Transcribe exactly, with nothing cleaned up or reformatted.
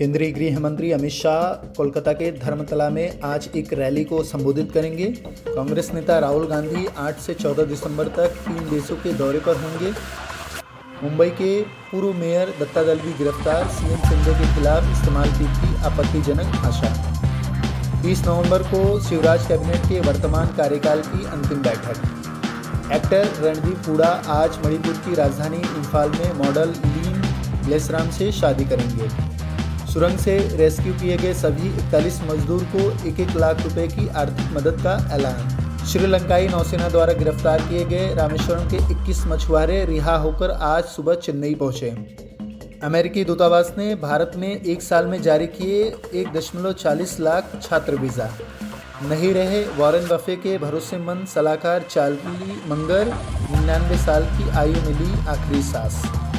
केंद्रीय गृह मंत्री अमित शाह कोलकाता के धर्मतला में आज एक रैली को संबोधित करेंगे। कांग्रेस नेता राहुल गांधी आठ से चौदह दिसंबर तक तीन देशों के दौरे पर होंगे। मुंबई के पूर्व मेयर दत्ता दलवी गिरफ्तार, सीएम शिंदे के खिलाफ इस्तेमाल की थी आपत्तिजनक भाषा। बीस नवंबर को शिवराज कैबिनेट के वर्तमान कार्यकाल की अंतिम बैठक। एक्टर रणदीप हुडा आज मणिपुर की राजधानी इम्फाल में मॉडल लीन ग्लेसराम से शादी करेंगे। सुरंग से रेस्क्यू किए गए सभी इकतालीस मजदूर को एक एक लाख रुपए की आर्थिक मदद का ऐलान। श्रीलंकाई नौसेना द्वारा गिरफ्तार किए गए रामेश्वरम के इक्कीस मछुआरे रिहा होकर आज सुबह चेन्नई पहुंचे। अमेरिकी दूतावास ने भारत में एक साल में जारी किए एक दशमलव चालीस लाख छात्र वीज़ा। नहीं रहे वॉरेन बफे के भरोसेमंद सलाहकार चार्ली मंगर, निन्यानवे साल की आयु मिली आखिरी सांस।